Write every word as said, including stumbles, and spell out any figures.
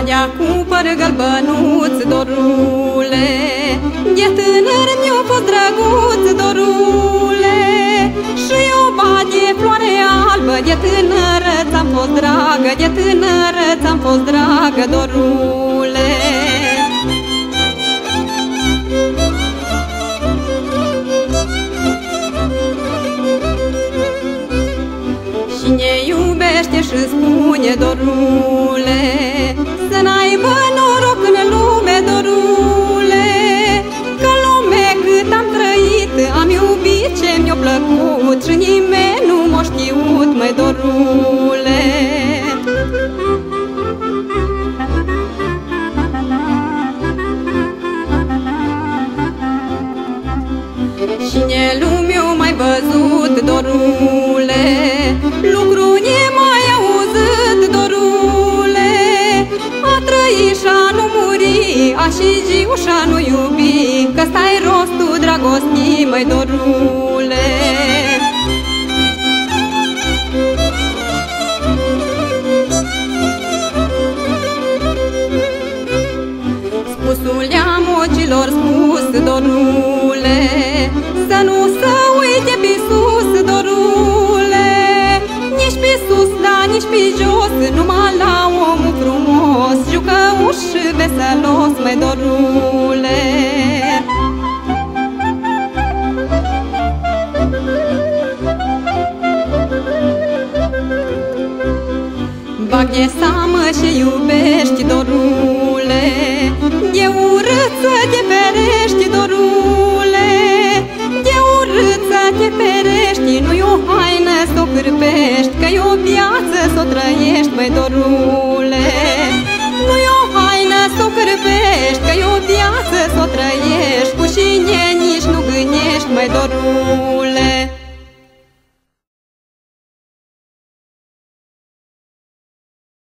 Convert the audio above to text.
Badea cu păr gălbănuț, dorule, de tânăr mi-a fost drăguț, dorule. Și o badie floare albă, de tânără ți-am fost dragă, de tânără ți-am fost dragă, dorule. Și ne iubește și spune, dorule, să n-aibă noroc în lume, dorule, că lume cât am trăit, am iubit ce mi-a plăcut și nimeni nu m-a știut, măi, dorule. Cine lumea mai văzut, dorule, lucru mai auzit, dorule, a trăi și-a nu muri, a și giu și-a nu iubi, că stai rostul dragostii, măi, dorule. Spusul i-am ocilor spus, dorule, să nu se uite pe sus, dorule, nici pe sus, da, nici pe jos, numai la omul frumos, jucăuș și veselos, măi, dorule. Bag de seamă și iubești, dorule, de urât să te ferești, dorule, de urât să te ferești, nu-i o haină s-o cârpești, că-i o viață s-o trăiești, măi, dorule. Nu-i o haină s-o cârpești, că-i o viață s-o trăiești, cu cine nici nu gândești, măi, dorule.